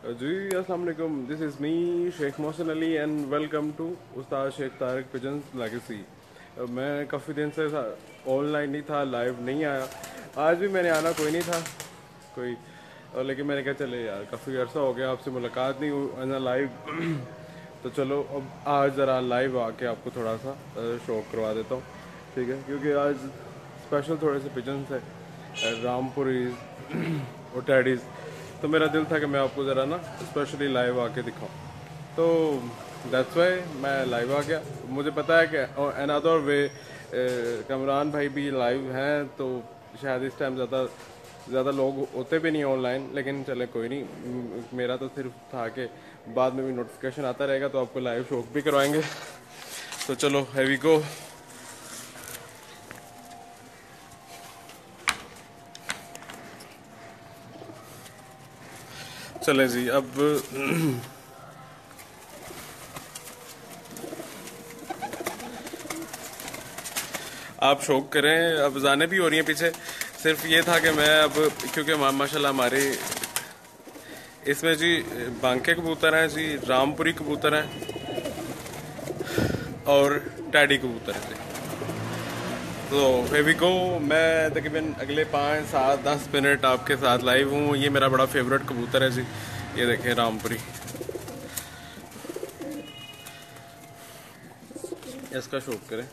जी अस्सलाम वालेकुम, this is me Sheikh Mohsin Ali and welcome to Ustad Sheikh Tariq pigeons legacy. मैं काफ़ी दिन से ऑनलाइन नहीं था, लाइव नहीं आया। आज भी मैंने आना कोई नहीं था कोई, लेकिन मैंने कहा चले यार काफ़ी अर्सा हो गया आपसे मुलाकात नहीं हुई ना लाइव। तो चलो अब आज ज़रा लाइव आके आपको थोड़ा सा शौक करवा देता हूँ, ठीक है? क्योंकि आज स्पेशल थोड़े से पिजन्स है, रामपुरीज और टैडीज़। तो मेरा दिल था कि मैं आपको ज़रा ना स्पेशली लाइव आके दिखाऊं, तो दैट्स वाई मैं लाइव आ गया। मुझे पता है कि अनदर वे कमरान भाई भी लाइव हैं, तो शायद इस टाइम ज़्यादा लोग होते भी नहीं ऑनलाइन, लेकिन चले कोई नहीं। मेरा तो सिर्फ था कि बाद में भी नोटिफिकेशन आता रहेगा तो आपको लाइव शौक भी करवाएंगे। तो चलो हैव वी गो। चले जी अब आप शौक करें। अब जाने भी हो रही हैं पीछे। सिर्फ ये था कि मैं अब क्योंकि माशाल्लाह हमारे इसमें जी बांके कबूतर हैं जी, रामपुरी कबूतर हैं और टैडी कबूतर हैं जी। तो वी गो। मैं तकरीबन अगले 5, 7, 10 मिनट आपके साथ लाइव हूँ। ये मेरा बड़ा फेवरेट कबूतर है जी, ये देखें रामपुरी। इसका शौक करें,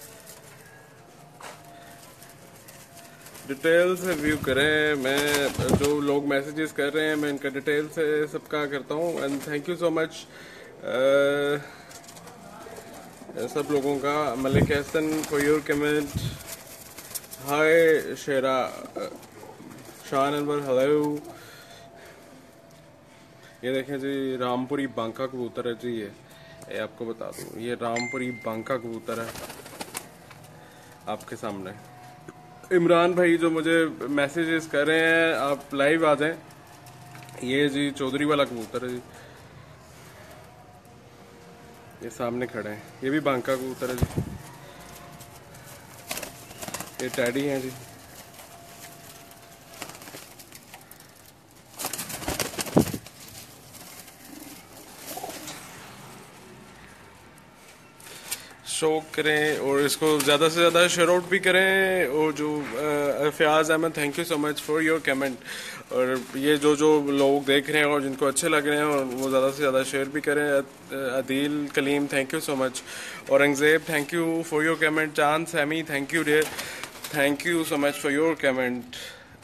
डिटेल से व्यू करें। मैं जो लोग मैसेजेस कर रहे हैं मैं इनका डिटेल से सबका करता हूँ and thank you so much सब लोगों का। Malik Hasan for your comment, hi Shera, Shan Anwar hello. ये देखें जी रामपुरी बांका कबूतर है जी, ये आपको बता दूँ, ये रामपुरी बांका कबूतर है आपके सामने। इमरान भाई जो मुझे मैसेजेस कर रहे हैं आप लाइव आ जाएं। ये जी चौधरी वाला कबूतर है जी, ये सामने खड़े हैं, ये भी बांका कबूतर है जी। ये टैडी हैं जी। शौक करें और इसको ज़्यादा से ज़्यादा शेयर आउट भी करें। और जो Fayaz Ahmad, thank you so much for your comment. और ये जो लोग देख रहे हैं और जिनको अच्छे लग रहे हैं और वो ज़्यादा से ज़्यादा शेयर भी करें। Adeel Kaleem, thank you so much. Aurangzeb, thank you for your comment. Chand Sami, thank you dear, thank you so much for your comment.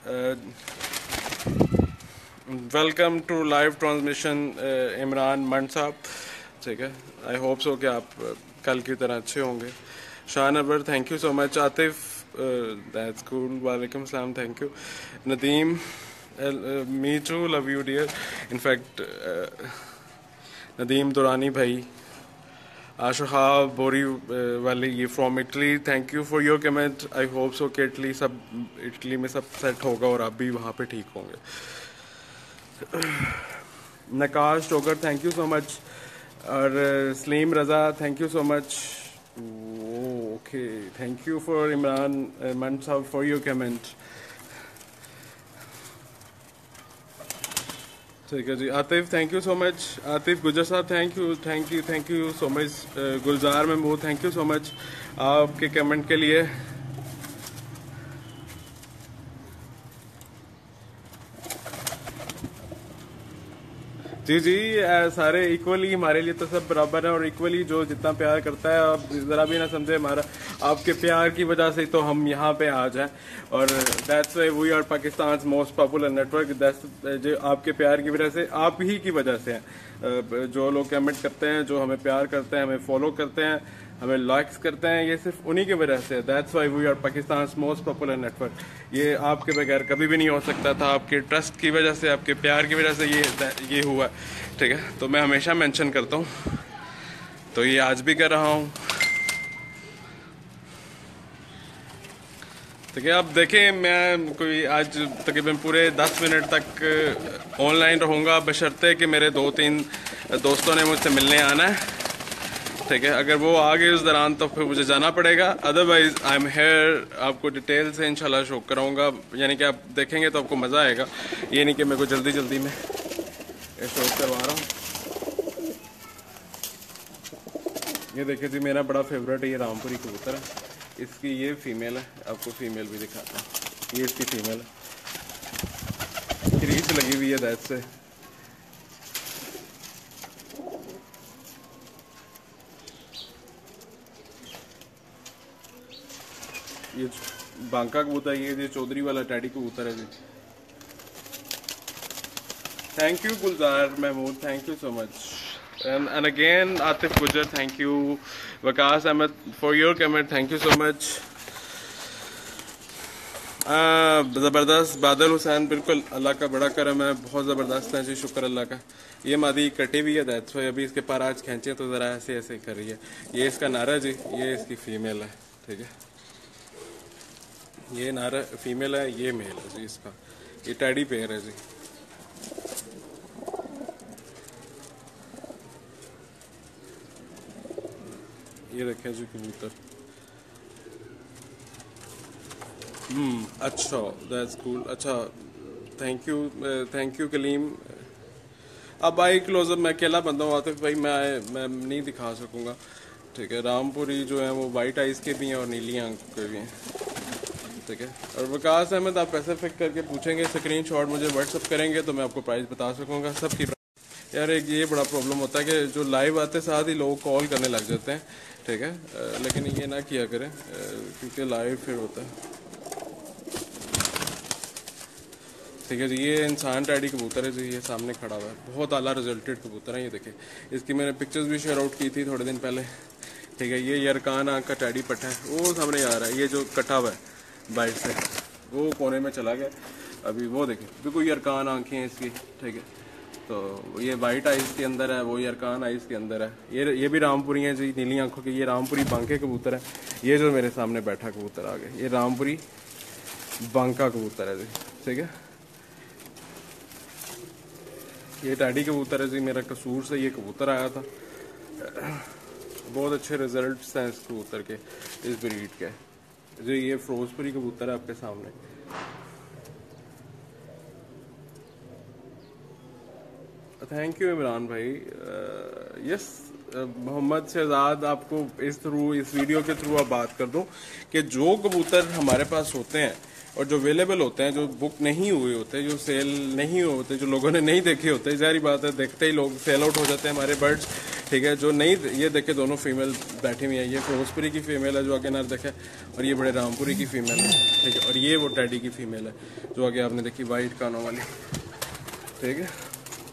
Welcome to live transmission Imran Mand साहब, ठीक है। आई होप सो कि आप कल की तरह अच्छे होंगे। Shan Abar, thank you so much. Atif, that's cool, वालेकुम सलाम, thank you. Nadeem, me too, love you dear. In fact Nadeem Durrani भाई, आशा बोरी वाली, ये from Italy, thank you for your comment. I hope so कि इटली में सब सेट होगा और आप भी वहाँ पे ठीक होंगे। Naqash Tokar, thank you so much. और Saleem Raza, thank you so much. Okay, thank you for Imran Mann साहब फॉर योर कमेंट, ठीक है जी। Atif, thank you so much. Atif Gujjar साहब, thank you so much. Gulzar Mahmood, thank you so much आपके कमेंट के लिए। जी जी, सारे इक्वली हमारे लिए तो सब बराबर है और इक्वली जो जितना प्यार करता है, आप ज़रा भी ना समझे हमारा, आपके प्यार की वजह से तो हम यहाँ पे आज हैं। और that's why we are Pakistan most popular network. That's जो आपके प्यार की वजह से, आप ही की वजह से हैं। जो लोग कमेंट करते हैं, जो हमें प्यार करते हैं, हमें फॉलो करते हैं, हमें लाइक्स करते हैं, ये सिर्फ उन्हीं की वजह से। That's why we are Pakistan most popular network. ये आपके बगैर कभी भी नहीं हो सकता था। आपके ट्रस्ट की वजह से, आपके प्यार की वजह से ये हुआ, ठीक है। तो मैं हमेशा मेंशन करता हूँ, तो ये आज भी कर रहा हूँ, ठीक है। अब देखें, मैं कोई आज तकरीबन पूरे 10 मिनट तक ऑनलाइन रहूँगा, बशर्ते कि मेरे 2-3 दोस्तों ने मुझसे मिलने आना है, ठीक है। अगर वो आ गए उस दौरान तो फिर मुझे जाना पड़ेगा, अदरवाइज आई एम हेयर। आपको डिटेल से इंशाल्लाह शो कराऊंगा, यानी कि आप देखेंगे तो आपको मज़ा आएगा। ये नहीं कि मेरे को जल्दी जल्दी में शो करवा रहा हूँ। ये देखिए जी, मेरा बड़ा फेवरेट है ये रामपुरी कबूतर है। इसकी ये फीमेल है, आपको फीमेल भी दिखाता हूँ। ये इसकी फीमेल है, क्रीज लगी हुई है दैट से। ये बांका कबूतर, ये चौधरी वाला टैडी कबूतर है जी। Thank you Gulzar Mahmood, thank you so much. And again Atif Gujar, thank you. Waqas Ahmed for your comment, thank you so much. ज़बरदस्त बादल हुसैन, बिल्कुल अल्लाह का बड़ा करम है, बहुत ज़बरदस्त है जी, शुक्र अल्लाह का। ये मादी कटी हुई है दैट्स व्हाई अभी इसके पर आज खींचे तो ज़रा ऐसे ऐसे कर रही है। ये इसका नारा जी, ये इसकी फीमेल है, ठीक है। ये नारा फीमेल है, ये मेल है जी इसका। ये टैडी पेयर है जी। ये देखें जी कबूतर। अच्छा, दैट्स कूल। अच्छा, थैंक यू कलीम। अब आई क्लोजअप, मैं अकेला बंदा हूँ आतिफ भाई, मैं नहीं दिखा सकूंगा, ठीक है। रामपुरी जो है वो वाइट आइज के भी हैं और नीली आंख के भी हैं, ठीक है। और वकास अहमद, आप पैसे फिक करके पूछेंगे, स्क्रीनशॉट मुझे व्हाट्सअप करेंगे तो मैं आपको प्राइस बता सकूंगा सबकी। यार एक ये बड़ा प्रॉब्लम होता है कि जो लाइव आते साथ ही लोग कॉल करने लग जाते हैं, ठीक है। लेकिन ये ना किया करें क्योंकि लाइव फिर होता है, ठीक है जी। ये इंसान टैडी कबूतर है जी, ये सामने खड़ा हुआ है, बहुत आला रिजल्टेड कबूतर है। ये देखें, इसकी मैंने पिक्चर्स भी शेयर आउट की थी थोड़े दिन पहले, ठीक है। ये यरकान आंख का टैडी पट्टा है, वो सामने आ रहा है। ये जो कटा हुआ है बाइट से, वो कोने में चला गया अभी, वो देखें बिल्कुल यरकान आंखें हैं इसकी, ठीक है। तो ये वाइट आइज के अंदर है, वो यरकान आइज के अंदर है। ये भी रामपुरी है जी, नीली आंखों की। ये रामपुरी बांके कबूतर है। ये जो मेरे सामने बैठा कबूतर आ गया, ये रामपुरी बांका कबूतर है जी, ठीक है। ये टैडी कबूतर है जी, मेरा कसूर से ये कबूतर आया था। बहुत अच्छे रिजल्ट्स हैं इस कबूतर के, इस ब्रीड के जी। ये फिरोजपुरी कबूतर है आपके सामने। थैंक यू इमरान भाई। यस मोहम्मद शहजाद, आपको इस वीडियो के थ्रू आप बात कर दूं कि जो कबूतर हमारे पास होते हैं और जो अवेलेबल होते हैं, जो बुक नहीं हुए होते, जो सेल नहीं हुए होते, जो लोगों ने नहीं देखे होते, जारी बात है देखते ही लोग सेल आउट हो जाते हैं हमारे बर्ड्स, ठीक है। जो नहीं, ये देखे दोनों फीमेल बैठी हुई है, ये फिरोजपुरी की फीमेल है जो आगे नर देखे, और ये बड़े रामपुरी की फीमेल है, ठीक है। और ये वो टैडी की फीमेल है जो आगे आपने देखी वाइट कानों वाली, ठीक है।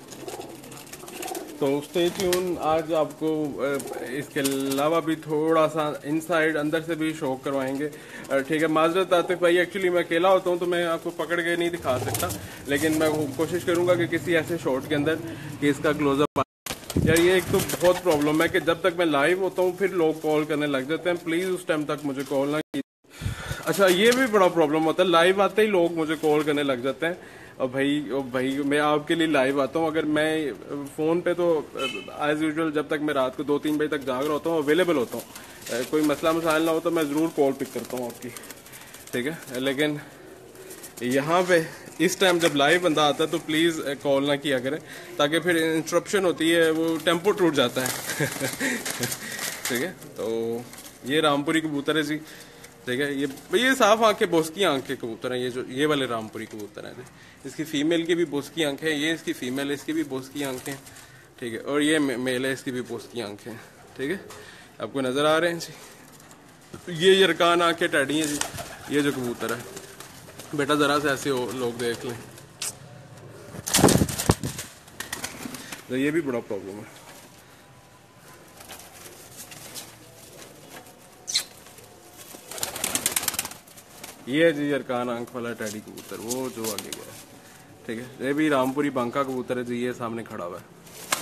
तो स्टे ट्यून, आज आपको इसके अलावा भी थोड़ा सा इनसाइड अंदर से भी शो करवाएंगे, ठीक है। माजरत आतिफ भाई, एक्चुअली मैं अकेला होता हूँ तो मैं आपको पकड़ के नहीं दिखा सकता, लेकिन मैं कोशिश करूंगा कि किसी ऐसे शॉट के अंदर कि इसका क्लोजअप। यार ये एक तो बहुत प्रॉब्लम है कि जब तक मैं लाइव होता हूँ फिर लोग कॉल करने लग जाते हैं, प्लीज उस टाइम तक मुझे कॉल ना कीजिए। अच्छा, ये भी बड़ा प्रॉब्लम होता है, लाइव आते ही लोग मुझे कॉल करने लग जाते हैं। और भाई मैं आपके लिए लाइव आता हूँ, अगर मैं फोन पे तो एज यूजुअल जब तक मैं रात को 2-3 बजे तक जाग रहा होता हूँ, अवेलेबल होता हूँ, कोई मसला मसाइल ना हो तो मैं जरूर कॉल पिक करता हूँ आपकी, ठीक है। लेकिन यहाँ पे इस टाइम जब लाइव बंदा आता है तो प्लीज कॉल ना किया करें, ताकि फिर इंटरप्शन होती है, वो टेम्पो टूट जाता है। ठीक है। तो ये रामपुरी कबूतर है जी, ठीक है। ये साफ आंखें बोस्की आंखें कबूतर है, ये जो ये वाले रामपुरी कबूतर है जी। इसकी फीमेल की भी बोस्की आंखें, ये इसकी फीमेल है, इसकी भी बोस्की आंखें, ठीक है। और ये मेल है, इसकी भी बोस्की आंखें, ठीक है। आपको नजर आ रहे हैं जी। ये यरकान आंखें टैडी हैं जी, ये जो कबूतर है। बेटा जरा से ऐसे लोग देख लें, तो ये भी बड़ा प्रॉब्लम है। ये है जी यरकान आंख वाला टैडी कबूतर, वो जो आगे गया है, ठीक है। ये भी रामपुरी बांका कबूतर है जी, ये सामने खड़ा हुआ है।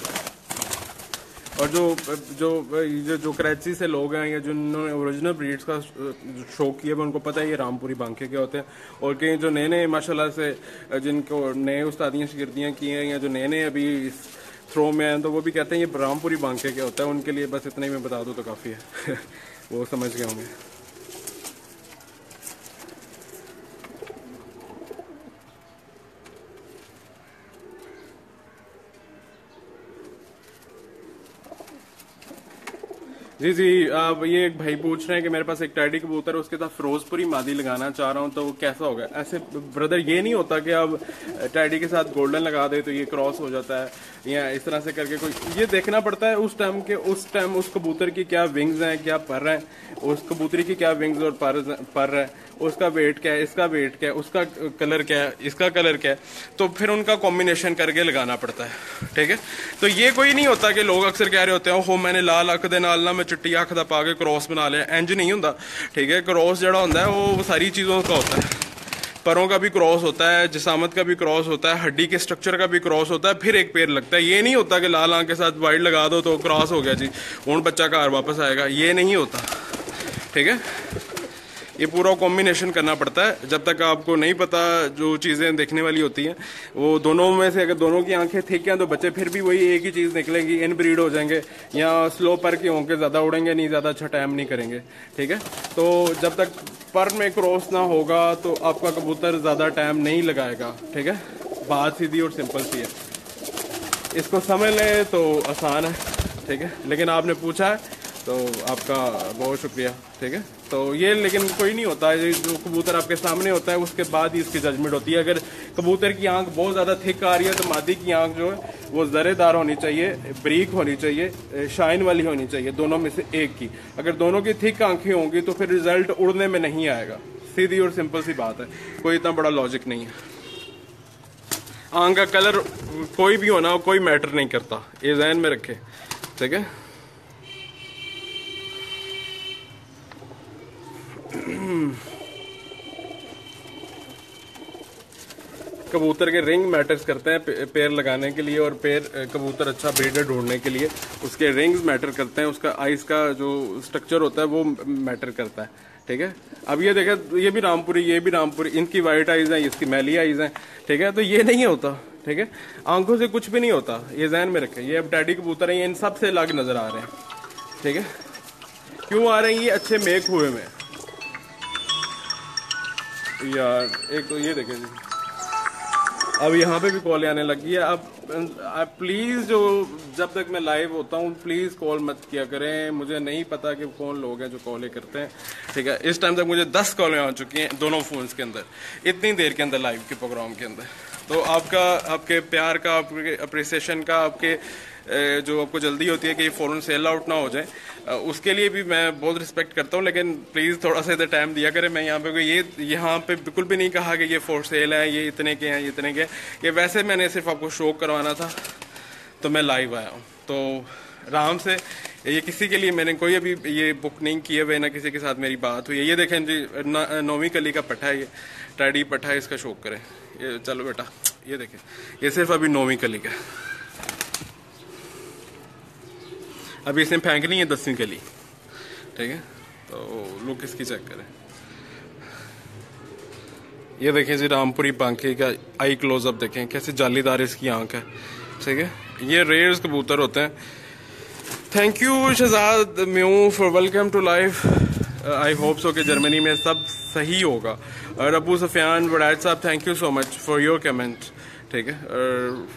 और जो कराची से लोग हैं या जिन्होंने ओरिजिनल ब्रीड्स का शौक किया है, उनको पता है ये रामपुरी बांके के होते हैं। और कई जो नए नए माशाल्लाह से जिनको नए उस्तादियाँ शिगिर्दियाँ की हैं, या जो नए नए अभी इस थ्रो में हैं, तो वो भी कहते हैं ये रामपुरी बांके के होता है। उनके लिए बस इतना ही मैं बता दूँ तो काफ़ी है। वो समझ गए होंगे। जी जी, आप ये एक भाई पूछ रहे हैं कि मेरे पास एक टैडी कबूतर है, उसके साथ फिरोजपुरी मादी लगाना चाह रहा हूँ, तो वो कैसा होगा? ऐसे ब्रदर ये नहीं होता कि आप टैडी के साथ गोल्डन लगा दे तो ये क्रॉस हो जाता है, या इस तरह से करके कोई, ये देखना पड़ता है उस टाइम उस कबूतर की क्या विंग्स हैं, क्या पर हैं, उस कबूतरी की क्या विंग्स और पर है, उसका वेट क्या है, इसका वेट क्या है, उसका कलर क्या है, इसका कलर क्या है, तो फिर उनका कॉम्बिनेशन करके लगाना पड़ता है। ठीक है, तो ये कोई नहीं होता कि लोग अक्सर कह रहे होते हैं हो मैंने लाल अख दे नाल ना मैं चिट्टी अख दा पा के क्रॉस बना लिया, इंज नहीं होता। ठीक है, क्रॉस जड़ा होता है वो सारी चीज़ों का होता है, परों का भी क्रॉस होता है, जिसामत का भी क्रॉस होता है, हड्डी के स्ट्रक्चर का भी क्रॉस होता है, फिर एक पेड़ लगता है। ये नहीं होता कि लाल आंख के साथ वाइट लगा दो तो क्रॉस हो गया जी, उन बच्चा घर वापस आएगा, ये नहीं होता। ठीक है, ये पूरा कॉम्बिनेशन करना पड़ता है। जब तक आपको नहीं पता जो चीज़ें देखने वाली होती हैं, वो दोनों में से अगर दोनों की आंखें ठीक हैं तो बच्चे फिर भी वही एक ही चीज़ निकलेंगी, इन ब्रीड हो जाएंगे, या स्लो पर के होंगे, ज़्यादा उड़ेंगे नहीं, ज़्यादा अच्छा टाइम नहीं करेंगे। ठीक है, तो जब तक पर में क्रॉस ना होगा तो आपका कबूतर ज़्यादा टाइम नहीं लगाएगा। ठीक है, बात सीधी और सिंपल सी है, इसको समझ लें तो आसान है। ठीक है, लेकिन आपने पूछा है तो आपका बहुत शुक्रिया। ठीक है, तो ये लेकिन कोई नहीं होता है, जो कबूतर आपके सामने होता है उसके बाद ही इसकी जजमेंट होती है। अगर कबूतर की आंख बहुत ज़्यादा थिक आ रही है तो मादी की आंख जो है वो ज़रेदार होनी चाहिए, ब्रीक होनी चाहिए, शाइन वाली होनी चाहिए, दोनों में से एक की। अगर दोनों की थिक आंखें होंगी तो फिर रिजल्ट उड़ने में नहीं आएगा। सीधी और सिंपल सी बात है, कोई इतना बड़ा लॉजिक नहीं है। आंख का कलर कोई भी होना कोई मैटर नहीं करता, ये ज़हन में रखे। ठीक है, कबूतर के रिंग मैटर्स करते हैं पैर लगाने के लिए, और पैर कबूतर अच्छा ब्रीडर ढूंढने के लिए उसके रिंग्स मैटर करते हैं, उसका आइस का जो स्ट्रक्चर होता है वो मैटर करता है। ठीक है, अब ये देखें, ये भी रामपुरी, इनकी वाइट आइज हैं, इसकी मैली आइज हैं। ठीक है, तो ये नहीं होता। ठीक है, आंखों से कुछ भी नहीं होता, ये ध्यान में रखें। ये अब टैडी कबूतर हैं, ये इन सब से अलग नजर आ रहे हैं। ठीक है, क्यों आ रहे हैं? ये अच्छे मेक हुए में यार। एक तो ये देखें जी, अब यहाँ पे भी कॉल आने लगी है। अब प्लीज, जो जब तक मैं लाइव होता हूँ प्लीज कॉल मत किया करें, मुझे नहीं पता कि कौन लोग हैं जो कॉलें करते हैं। ठीक है, इस टाइम तक मुझे 10 कॉलें आ चुकी हैं दोनों फोन्स के अंदर, इतनी देर के अंदर लाइव के प्रोग्राम के अंदर। तो आपके प्यार का, आपके अप्रिसिएशन का, आपके जो आपको जल्दी होती है कि ये फ़ौरन सेल आउट ना हो जाए, उसके लिए भी मैं बहुत रिस्पेक्ट करता हूँ। लेकिन प्लीज़ थोड़ा सा इधर टाइम दिया करें। मैं यहाँ पे यहाँ पे बिल्कुल भी नहीं कहा कि ये फॉर सेल है, ये इतने के हैं, ये इतने के हैं। ये वैसे मैंने सिर्फ आपको शो करवाना था तो मैं लाइव आया हूँ। तो आराम से, ये किसी के लिए मैंने कोई अभी ये बुक नहीं किए हुए, ना किसी के साथ मेरी बात हुई है। ये देखें जी, 9वीं कली का पट्ठा है, ये टैडी पट्ठा है, इसका शौक करें। ये चलो बेटा, ये देखें, ये सिर्फ अभी 9वीं कली का, अभी इसने फेंकनी है 10वीं कली। ठीक है, तो लुक इसकी चेक करें। ये देखें जी, रामपुरी बांके का आई क्लोजअप देखें, कैसे जालीदार इसकी आंख है। ठीक है, ये रेयर्स कबूतर होते हैं। थैंक यू शहजाद म्यू for welcome to life. I hope so कि जर्मनी में सब सही होगा। और अबू सफियान वड़ैद साहब, thank you so much for your comment. ठीक है, और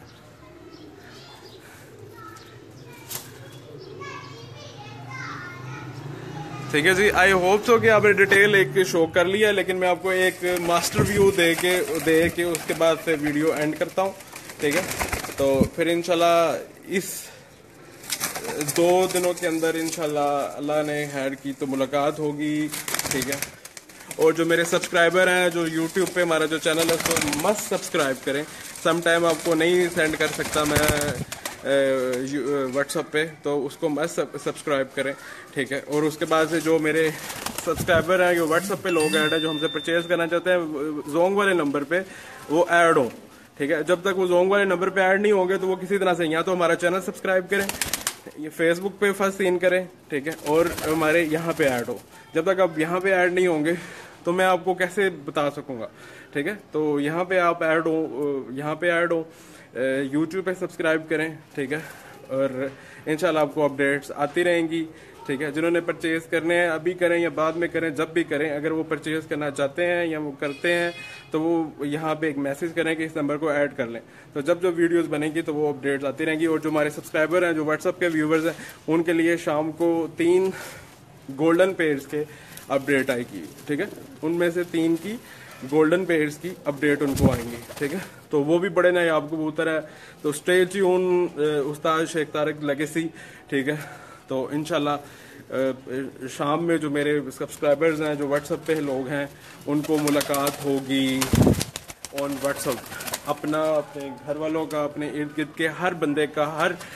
ठीक है जी, आई होप सो कि आपने डिटेल एक शो कर लिया, लेकिन मैं आपको एक मास्टर व्यू दे के उसके बाद से वीडियो एंड करता हूँ। ठीक है, तो फिर इंशाल्लाह इस 2 दिनों के अंदर इंशाल्लाह अल्लाह ने खैर की तो मुलाकात होगी। ठीक है, और जो मेरे सब्सक्राइबर हैं जो यूट्यूब पे हमारा जो चैनल है उसको मस्त सब्सक्राइब करें। सम टाइम आपको नहीं सेंड कर सकता मैं व्हाट्सएप पे, तो उसको मस्त सब्सक्राइब करें। ठीक है, और उसके बाद से जो मेरे सब्सक्राइबर हैं, जो व्हाट्सएप पे लोग ऐड हैं, जो हमसे परचेज करना चाहते हैं जोंग वाले नंबर पे, वो ऐड हो। ठीक है, जब तक वो जोंग वाले नंबर पे ऐड नहीं होंगे तो वो किसी तरह से या तो हमारा चैनल सब्सक्राइब करें, ये फेसबुक पे फर्स्ट सीन करें। ठीक है, और हमारे यहाँ पे ऐड हो। जब तक आप यहाँ पे ऐड नहीं होंगे तो मैं आपको कैसे बता सकूंगा। ठीक है, तो यहाँ पे आप ऐड हो, यूट्यूब पे सब्सक्राइब करें। ठीक है, और इंशाल्लाह आपको अपडेट्स आती रहेंगी। ठीक है। जिन्होंने परचेज करने हैं अभी करें या बाद में करें, जब भी करें, अगर वो परचेज करना चाहते हैं या वो करते हैं तो वो यहाँ पे एक मैसेज करें कि इस नंबर को ऐड कर लें। तो जब जब वीडियोस बनेंगी तो वो अपडेट्स आती रहेंगी। और जो हमारे सब्सक्राइबर हैं, जो व्हाट्सएप के व्यूवर्स हैं, उनके लिए शाम को 3 गोल्डन पेयर्स के अपडेट आएगी, ठीक है। उनमें से 3 की गोल्डन पेयर्स की अपडेट उनको आएंगी, ठीक है। तो वो भी बड़े नायाब कबूतर है। तो स्टे ट्यून उस्ताद शेख तारिक लेगेसी, ठीक है। तो इंशाल्लाह शाम में जो मेरे सब्सक्राइबर्स हैं, जो व्हाट्सएप पे लोग हैं, उनको मुलाकात होगी ऑन व्हाट्सएप। अपने घर वालों का, अपने इर्द गिर्द के हर बंदे का,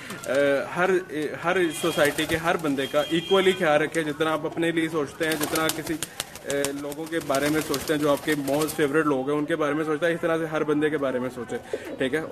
हर सोसाइटी के हर बंदे का इक्वली ख्याल रखें। जितना आप अपने लिए सोचते हैं, जितना किसी लोगों के बारे में सोचते हैं, जो आपके मोस्ट फेवरेट लोग हैं उनके बारे में सोचते हैं, इस तरह से हर बंदे के बारे में सोचें, ठीक है।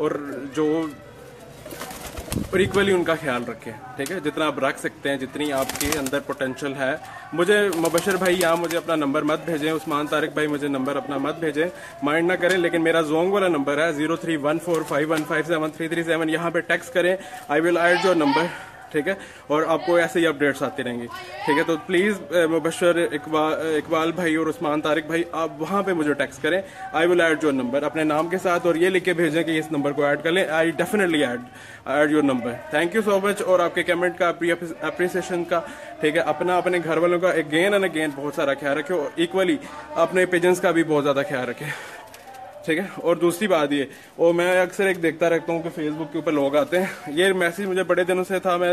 और इक्वली उनका ख्याल रखें, ठीक है। जितना आप रख सकते हैं, जितनी आपके अंदर पोटेंशियल है। मुझे मुबशर भाई यहाँ मुझे अपना नंबर मत भेजें, उस्मान तारिक भाई मुझे नंबर अपना मत भेजें, माइंड ना करें, लेकिन मेरा जोंग वाला नंबर है 0314515737। यहाँ पे टेक्स्ट करें, I will add your number, ठीक है। और आपको ऐसे ही अपडेट्स आती रहेंगी, ठीक है। तो प्लीज़ मुबशर, इकबाल भाई और उस्मान तारिक भाई, आप वहाँ पे मुझे टेक्स्ट करें, I will add your number अपने नाम के साथ, और ये लिख के भेजें कि इस नंबर को ऐड कर लें। I definitely add your number. Thank you so much. और आपके कमेंट का, अप्रिसिएशन का, ठीक है। अपने घर वालों का अगेन एंड अगेन बहुत सारा ख्याल रखें, और इक्वली अपने पेजेंट्स का भी बहुत ज़्यादा ख्याल रखें, ठीक है। और दूसरी बात ये, और मैं अक्सर एक देखता रहता हूँ कि फेसबुक के ऊपर लोग आते हैं, ये मैसेज मुझे बड़े दिनों से था, मैं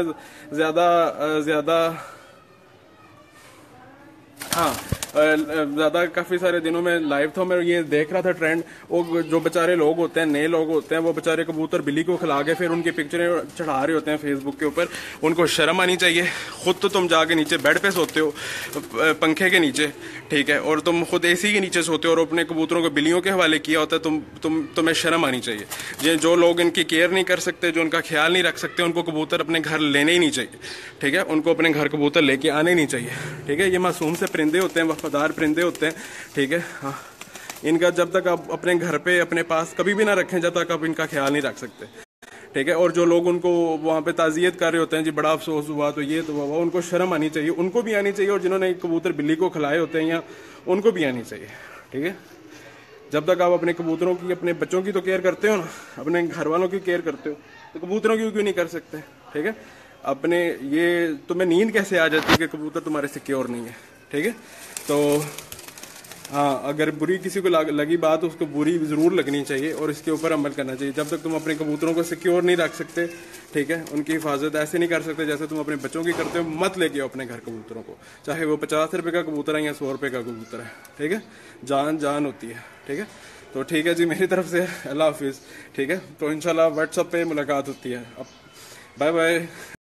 ज़्यादा काफ़ी सारे दिनों में लाइव था, मैं ये देख रहा था ट्रेंड। वो जो बेचारे लोग होते हैं, नए लोग होते हैं, वो बेचारे कबूतर बिल्ली को खिला के फिर उनकी पिक्चरें चढ़ा रहे होते हैं फेसबुक के ऊपर। उनको शर्म आनी चाहिए। खुद तो तुम जाके नीचे बेड पे सोते हो, पंखे के नीचे, ठीक है, और तुम खुद एसी के नीचे सोते हो, और अपने कबूतरों को बिल्लियों के हवाले किया होता है। तुम्हें शर्म आनी चाहिए। जो लोग इनकी केयर नहीं कर सकते, जो उनका ख्याल नहीं रख सकते, उनको कबूतर अपने घर लेने ही नहीं चाहिए, ठीक है। उनको अपने घर कबूतर लेके आने नहीं चाहिए, ठीक है। ये मासूम से परिंदे होते हैं, वफादार परिंदे होते हैं, ठीक है। हाँ, इनका जब तक आप अपने घर पे, अपने पास कभी भी ना रखें, जब तक आप इनका ख्याल नहीं रख सकते, ठीक है। और जो लोग उनको वहाँ पे ताज़ियत कर रहे होते हैं, जी बड़ा अफसोस हुआ, तो ये तो हुआ, उनको शर्म आनी चाहिए, उनको भी आनी चाहिए। और जिन्होंने कबूतर बिल्ली को खिलाए होते हैं, या उनको भी आनी चाहिए, ठीक है। जब तक आप अपने कबूतरों की, अपने बच्चों की तो केयर करते हो ना, अपने घर वालों की केयर करते हो, तो कबूतरों की क्यों नहीं कर सकते, ठीक है। अपने ये तुम्हें नींद कैसे आ जाती है कि कबूतर तुम्हारे सिक्योर नहीं है, ठीक है। तो हाँ, अगर बुरी किसी को लगी बात, तो उसको बुरी ज़रूर लगनी चाहिए और इसके ऊपर अमल करना चाहिए। जब तक तुम अपने कबूतरों को सिक्योर नहीं रख सकते, ठीक है, उनकी हिफाजत ऐसे नहीं कर सकते जैसे तुम अपने बच्चों की करते हो, मत लेके आओ अपने घर कबूतरों को, चाहे वो 50 रुपये का कबूतर है या 100 रुपये का कबूतर है, ठीक है। जान होती है, ठीक है। तो ठीक है जी, मेरी तरफ से अल्लाह हाफिज़, ठीक है। तो इंशाल्लाह व्हाट्सएप पे मुलाकात होती है। अब बाय बाय।